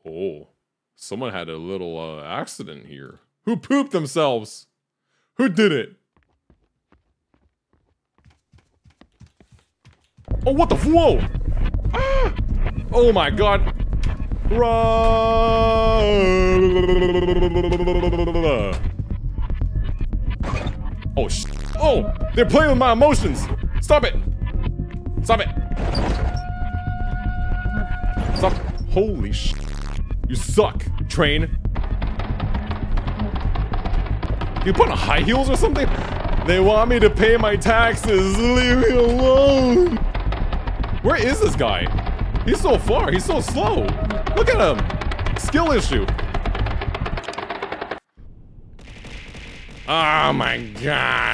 Oh, someone had a little accident here. Who pooped themselves? Who did it? Oh, what the? Whoa! Ah! Oh my god! Run! Oh sh! Oh, they're playing with my emotions. Stop it! Stop it! Stop! Holy sh! You suck, train. You put on high heels or something? They want me to pay my taxes. Leave me alone. Where is this guy? He's so far. He's so slow. Look at him. Skill issue. Oh my god.